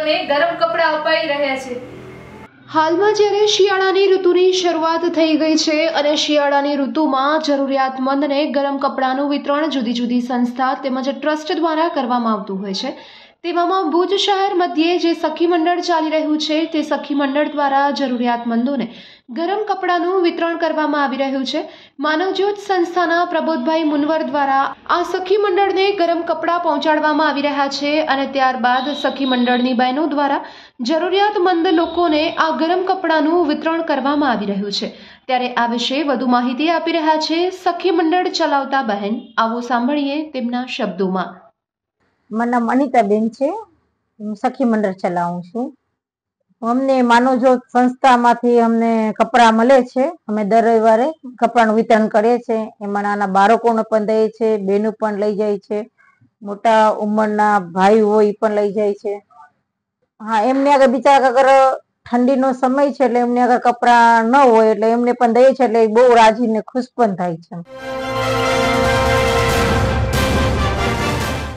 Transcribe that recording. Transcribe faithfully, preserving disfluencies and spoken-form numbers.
જરૂરિયાતમંદોને ગરમ કપડાં અપાઈ રહ્યા છે। હાલમાં જ્યારે શિયાળાની ઋતુની શરૂઆત થઈ ગઈ છે અને શિયાળાની ઋતુમાં જરૂરિયાતમંદને ગરમ કપડાનું વિતરણ જુદી જુદી સંસ્થા તેમજ ટ્રસ્ટ દ્વારા કરવામાં આવતું હોય છે। તેવામાં ભુજ શહેર મધ્યે જે સખી મંડળ ચાલી રહ્યું છે તે સખી મંડળ દ્વારા જરૂરિયાતમંદોને ગરમ કપડાનું વિતરણ કરવામાં આવી રહ્યું છે। માનવજ્યોત સંસ્થાના પ્રબોધભાઈ મુનવર દ્વારા આ સખી મંડળને ગરમ કપડાં પહોંચાડવામાં આવી રહ્યા છે અને ત્યારબાદ સખી મંડળની બહેનો દ્વારા જરૂરિયાતમંદ લોકોને આ ગરમ કપડાનું વિતરણ કરવામાં આવી રહ્યું છે। ત્યારે આ વિશે વધુ માહિતી આપી રહ્યા છે સખી મંડળ ચલાવતા બહેન। આવો સાંભળીએ તેમના શબ્દોમાં। મારું નામ અનિતાબેન છે, હું સખી મંડળ ચલાવું છું। અમને માનવજ્યોત સંસ્થામાંથી અમને કપડાં મળે છે, અમે દર રવિવારે કપડાનું વિતરણ કરીએ છીએ। એમાં નાના બાળકોને પણ દઈએ છીએ, બહેનો પણ લઈ જાય છે, મોટા ઉંમરના ભાઈ હોય એ પણ લઈ જાય છે। હા, એમને આગળ બિચારા આગળ ઠંડીનો સમય છે એટલે એમને આગળ કપડાં ન હોય એટલે એમને પણ દઈએ છીએ એટલે બહુ રાજી ને ખુશ પણ થાય છે।